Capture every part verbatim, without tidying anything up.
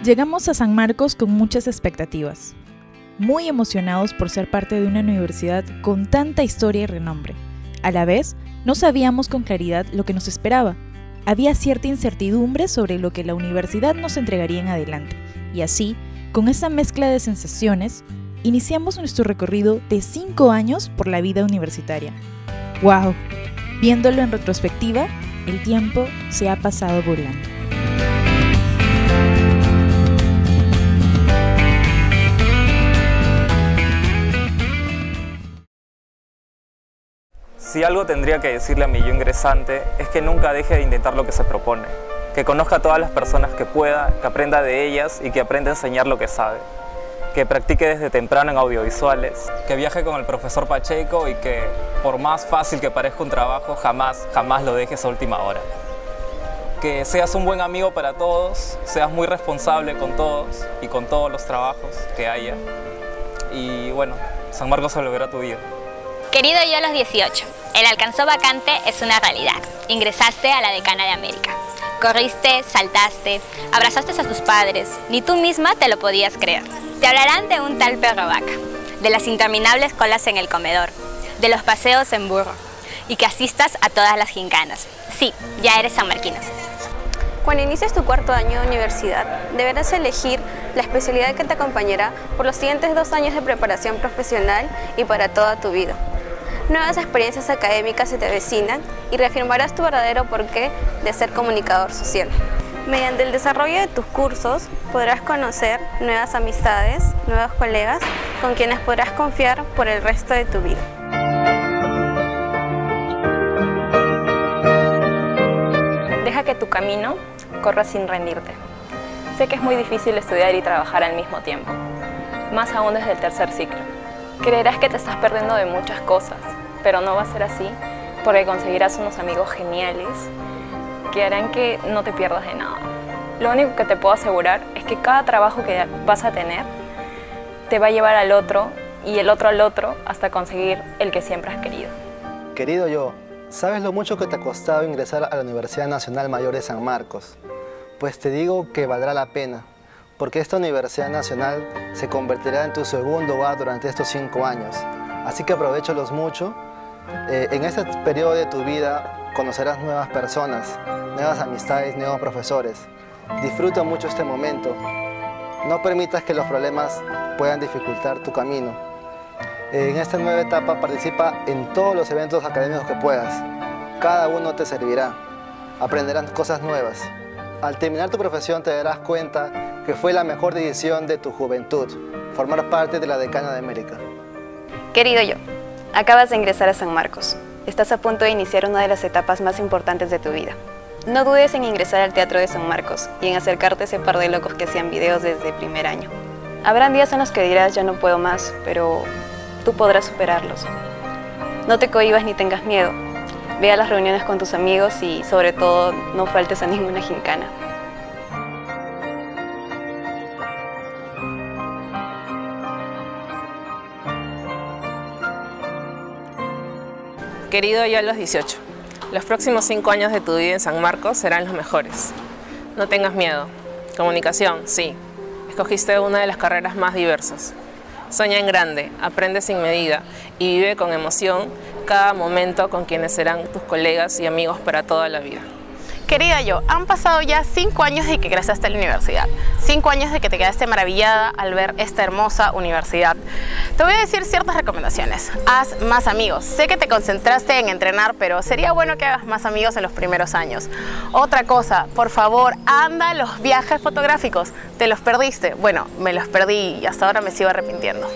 Llegamos a San Marcos con muchas expectativas, muy emocionados por ser parte de una universidad con tanta historia y renombre. A la vez, no sabíamos con claridad lo que nos esperaba. Había cierta incertidumbre sobre lo que la universidad nos entregaría en adelante, y así, con esa mezcla de sensaciones, iniciamos nuestro recorrido de cinco años por la vida universitaria. ¡Wow! Viéndolo en retrospectiva, el tiempo se ha pasado volando. Si algo tendría que decirle a mi yo ingresante es que nunca deje de intentar lo que se propone, que conozca a todas las personas que pueda, que aprenda de ellas y que aprenda a enseñar lo que sabe, que practique desde temprano en audiovisuales, que viaje con el profesor Pacheco y que, por más fácil que parezca un trabajo, jamás, jamás lo dejes a última hora. Que seas un buen amigo para todos, seas muy responsable con todos y con todos los trabajos que haya. Y bueno, San Marcos se volverá tu vida. Querido yo a los dieciocho, el alcanzó vacante es una realidad. Ingresaste a la Decana de América. Corriste, saltaste, abrazaste a tus padres, ni tú misma te lo podías creer. Te hablarán de un tal perro vaca, de las interminables colas en el comedor, de los paseos en burro, y que asistas a todas las gincanas. Sí, ya eres sanmarquino. Cuando inicies tu cuarto año de universidad, deberás elegir la especialidad que te acompañará por los siguientes dos años de preparación profesional y para toda tu vida. Nuevas experiencias académicas se te avecinan y reafirmarás tu verdadero porqué de ser comunicador social. Mediante el desarrollo de tus cursos podrás conocer nuevas amistades, nuevos colegas con quienes podrás confiar por el resto de tu vida. Deja que tu camino corra sin rendirte. Sé que es muy difícil estudiar y trabajar al mismo tiempo, más aún desde el tercer ciclo. Creerás que te estás perdiendo de muchas cosas, pero no va a ser así, porque conseguirás unos amigos geniales que harán que no te pierdas de nada. Lo único que te puedo asegurar es que cada trabajo que vas a tener te va a llevar al otro y el otro al otro hasta conseguir el que siempre has querido. Querido yo, ¿sabes lo mucho que te ha costado ingresar a la Universidad Nacional Mayor de San Marcos? Pues te digo que valdrá la pena, porque esta Universidad Nacional se convertirá en tu segundo hogar durante estos cinco años. Así que aprovéchalos mucho. Eh, en este periodo de tu vida conocerás nuevas personas, nuevas amistades, nuevos profesores. Disfruta mucho este momento. No permitas que los problemas puedan dificultar tu camino. Eh, en esta nueva etapa participa en todos los eventos académicos que puedas. Cada uno te servirá. Aprenderás cosas nuevas. Al terminar tu profesión te darás cuenta que fue la mejor decisión de tu juventud, formar parte de la Decana de América. Querido yo, acabas de ingresar a San Marcos. Estás a punto de iniciar una de las etapas más importantes de tu vida. No dudes en ingresar al Teatro de San Marcos y en acercarte a ese par de locos que hacían videos desde primer año. Habrán días en los que dirás ya no puedo más, pero tú podrás superarlos. No te cohibas ni tengas miedo. Ve a las reuniones con tus amigos y, sobre todo, no faltes a ninguna gincana. Querido yo a los dieciocho, los próximos cinco años de tu vida en San Marcos serán los mejores. No tengas miedo. Comunicación, sí. Escogiste una de las carreras más diversas. Sueña en grande, aprende sin medida y vive con emoción cada momento con quienes serán tus colegas y amigos para toda la vida. Querida yo, han pasado ya cinco años de que ingresaste a la universidad. Cinco años de que te quedaste maravillada al ver esta hermosa universidad. Te voy a decir ciertas recomendaciones. Haz más amigos. Sé que te concentraste en entrenar, pero sería bueno que hagas más amigos en los primeros años. Otra cosa, por favor, anda a los viajes fotográficos. ¿Te los perdiste? Bueno, me los perdí y hasta ahora me sigo arrepintiendo.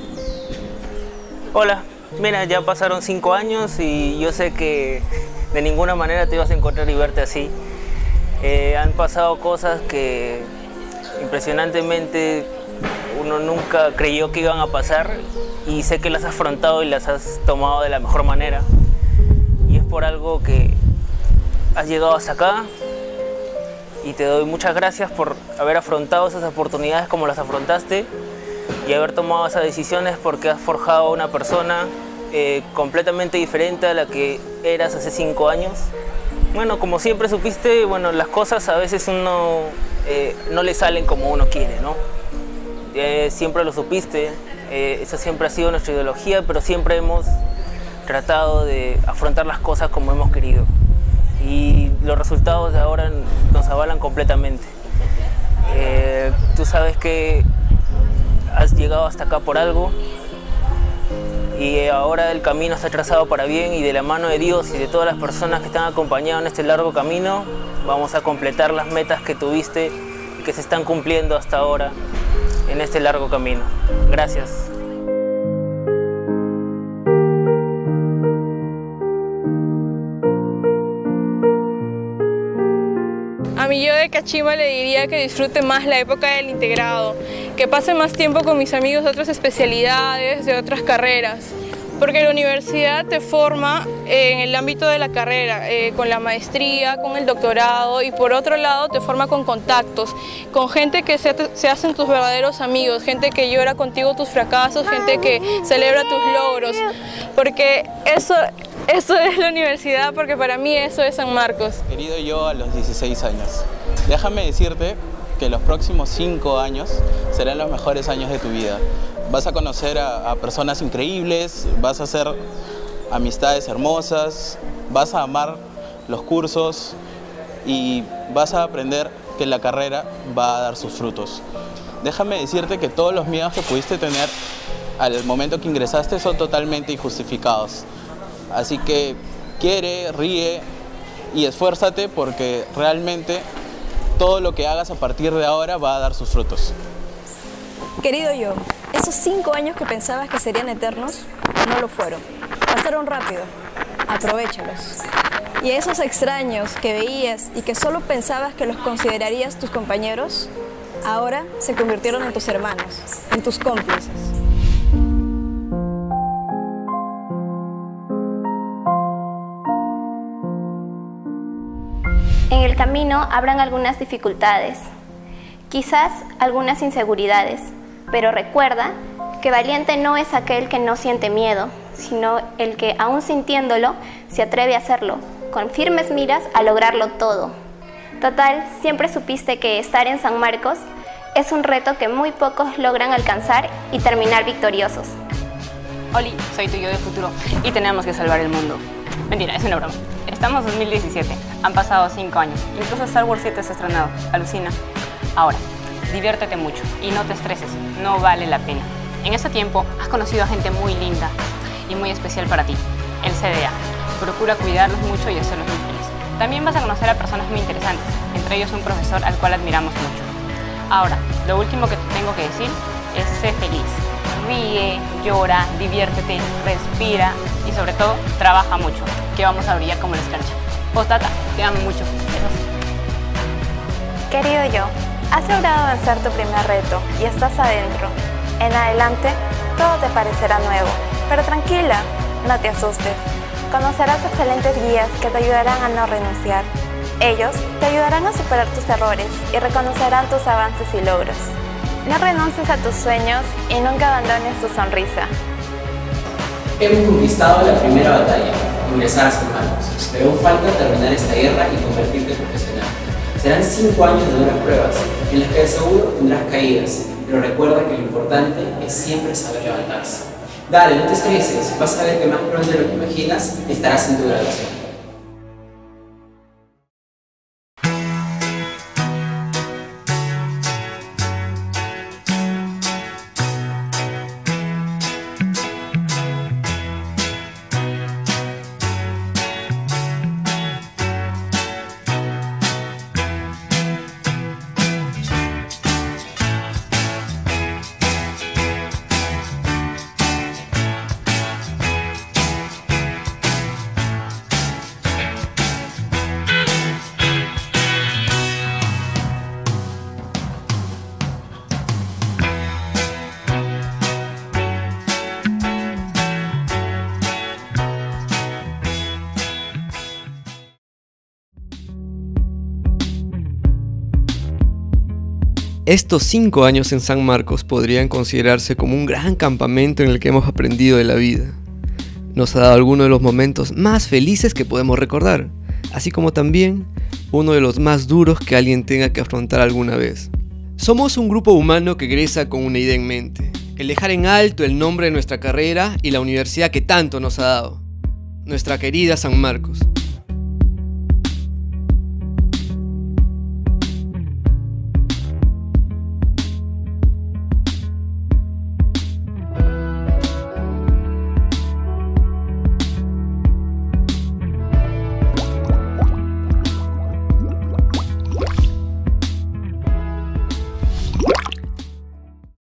Hola, mira, ya pasaron cinco años y yo sé que de ninguna manera te ibas a encontrar y verte así. Eh, han pasado cosas que impresionantemente uno nunca creyó que iban a pasar y sé que las has afrontado y las has tomado de la mejor manera. Y es por algo que has llegado hasta acá y te doy muchas gracias por haber afrontado esas oportunidades como las afrontaste y haber tomado esas decisiones porque has forjado a una persona Eh, completamente diferente a la que eras hace cinco años. Bueno, como siempre supiste, bueno, las cosas a veces uno eh, no le salen como uno quiere, ¿no? Eh, siempre lo supiste, eh, esa siempre ha sido nuestra ideología, pero siempre hemos tratado de afrontar las cosas como hemos querido. Y los resultados de ahora nos avalan completamente. Eh, tú sabes que has llegado hasta acá por algo y ahora el camino está trazado para bien, y de la mano de Dios y de todas las personas que están acompañadas en este largo camino vamos a completar las metas que tuviste y que se están cumpliendo hasta ahora en este largo camino. Gracias. A mi yo de Cachimba le diría que disfrute más la época del integrado, que pase más tiempo con mis amigos de otras especialidades, de otras carreras, porque la universidad te forma en el ámbito de la carrera, eh, con la maestría, con el doctorado, y por otro lado te forma con contactos, con gente que se, se hacen tus verdaderos amigos, gente que llora contigo tus fracasos, gente que celebra tus logros, porque eso... Eso es la universidad, porque para mí eso es San Marcos. Querido yo a los dieciséis años, déjame decirte que los próximos cinco años serán los mejores años de tu vida. Vas a conocer a, a personas increíbles, vas a hacer amistades hermosas, vas a amar los cursos y vas a aprender que la carrera va a dar sus frutos. Déjame decirte que todos los miedos que pudiste tener al momento que ingresaste son totalmente injustificados. Así que quiere, ríe y esfuérzate, porque realmente todo lo que hagas a partir de ahora va a dar sus frutos. Querido yo, esos cinco años que pensabas que serían eternos, no lo fueron. Pasaron rápido. Aprovéchalos. Y a esos extraños que veías y que solo pensabas que los considerarías tus compañeros, ahora se convirtieron en tus hermanos, en tus cómplices. En el camino habrán algunas dificultades, quizás algunas inseguridades, pero recuerda que valiente no es aquel que no siente miedo, sino el que, aún sintiéndolo, se atreve a hacerlo, con firmes miras a lograrlo todo. Total, siempre supiste que estar en San Marcos es un reto que muy pocos logran alcanzar y terminar victoriosos. Oli, soy tu yo del futuro y tenemos que salvar el mundo. Mentira, es una broma. Estamos en dos mil diecisiete, han pasado cinco años, incluso Star Wars siete se ha estrenado, alucina. Ahora, diviértete mucho y no te estreses, no vale la pena. En este tiempo has conocido a gente muy linda y muy especial para ti, el C D A. Procura cuidarlos mucho y hacerlos muy felices. También vas a conocer a personas muy interesantes, entre ellos un profesor al cual admiramos mucho. Ahora, lo último que te tengo que decir es sé feliz. Ríe, llora, diviértete, respira y sobre todo, trabaja mucho, que vamos a brillar como la escarcha. Postdata, te amo mucho. Besos. Querido yo, has logrado vencer tu primer reto y estás adentro. En adelante, todo te parecerá nuevo, pero tranquila, no te asustes. Conocerás excelentes guías que te ayudarán a no renunciar. Ellos te ayudarán a superar tus errores y reconocerán tus avances y logros. No renuncies a tus sueños y nunca abandones tu sonrisa. Hemos conquistado la primera batalla, ingresar a San Marcos, pero aún falta terminar esta guerra y convertirte en profesional. Serán cinco años de duras pruebas, en las que de seguro tendrás caídas, pero recuerda que lo importante es siempre saber levantarse. Dale, no te estreses, vas a ver que más pronto de lo que imaginas estarás en tu graduación. Estos cinco años en San Marcos podrían considerarse como un gran campamento en el que hemos aprendido de la vida. Nos ha dado algunos de los momentos más felices que podemos recordar, así como también uno de los más duros que alguien tenga que afrontar alguna vez. Somos un grupo humano que egresa con una idea en mente: el dejar en alto el nombre de nuestra carrera y la universidad que tanto nos ha dado, nuestra querida San Marcos.